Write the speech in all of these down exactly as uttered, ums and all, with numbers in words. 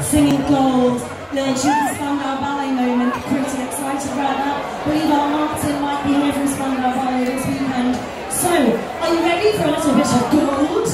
singing gold. The Spandau Ballet moment, pretty excited about that. Believe our Martin might be here from Spandau Ballet this weekend. So, are you ready for a little bit of gold?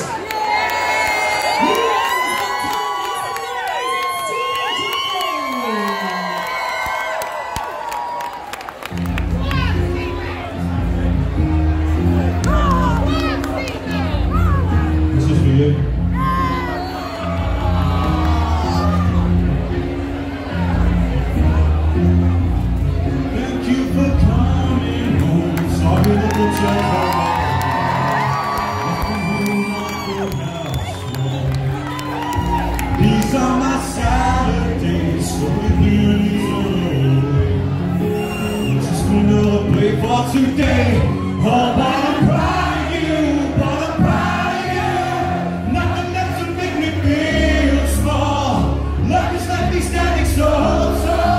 These are my Saturdays, so with me and these on the way. Just another play for today. Oh, but I'm proud of you, but I'm proud of you. Nothing left to make me feel small. Life is like me standing so tall.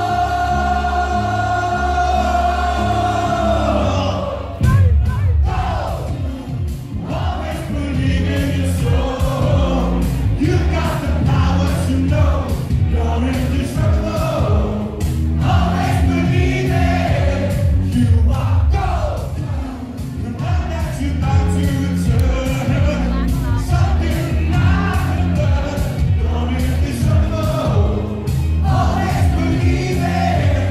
Always believe in your soul. You got the power to know you're indestructible. Always believe it. You are gold. The one that you're about to return. Something not in love. You're indestructible. Always believe it.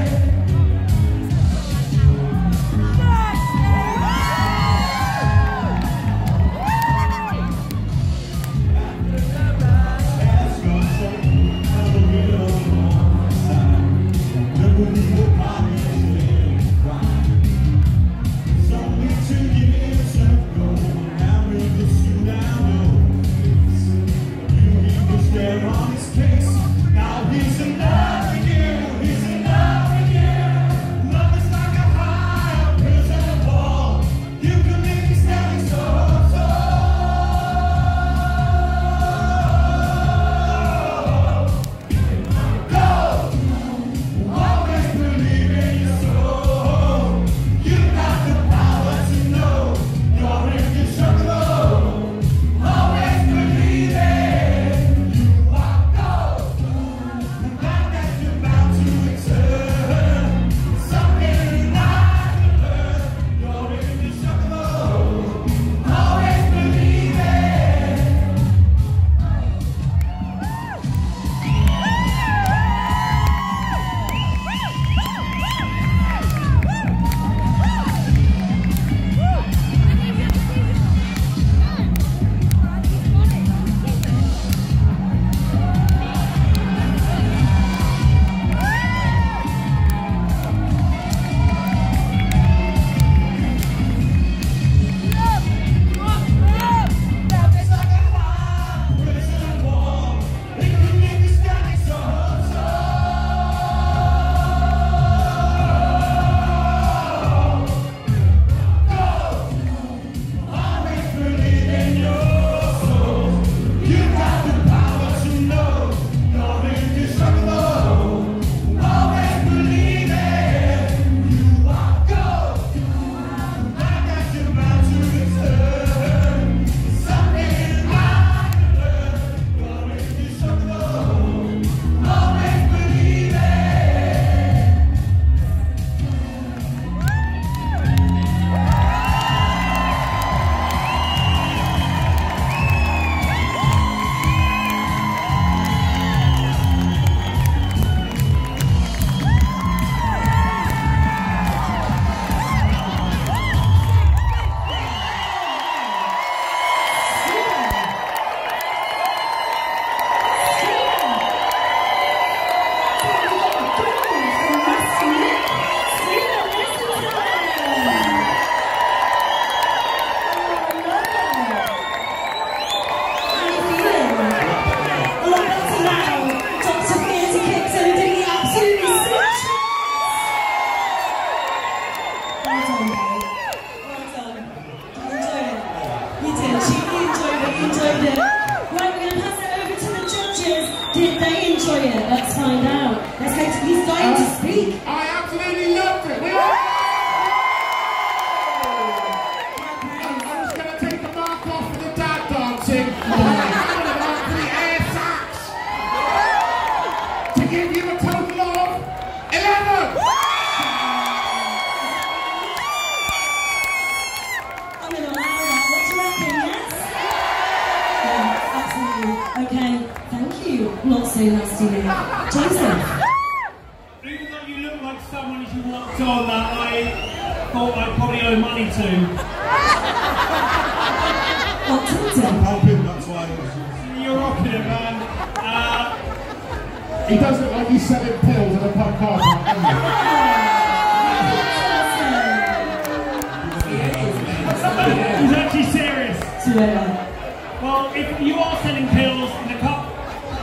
Let's find out. Let's go to, he's dying to speak. I absolutely loved it. We are... I'm just going to take the mark off for the dad dancing. I'm going to mark for the air sax. so nasty now. Joseph. Even though you look like someone as you walked on that I thought I'd probably owe money to. What, Tintin? I'm hoping that's why. You're rocking it, man. Uh, He does look like he's selling pills at a pub car park, doesn't he? He's actually serious. Too early. Well, if you are selling pills in the cup, uh, uh,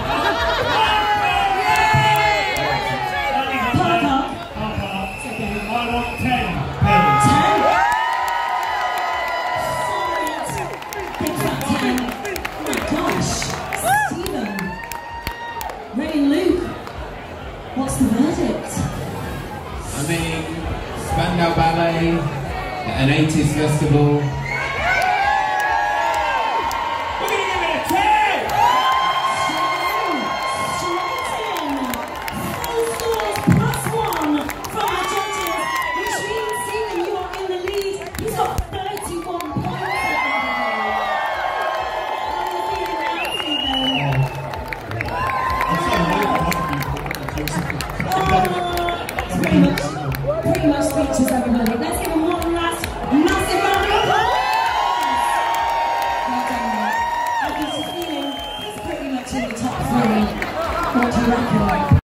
Park up. I want ten pills. Ten. Big fat ten. Oh my gosh. Stephen. Ray and Luke. What's the verdict? I mean, Spandau Ballet, an eighties festival,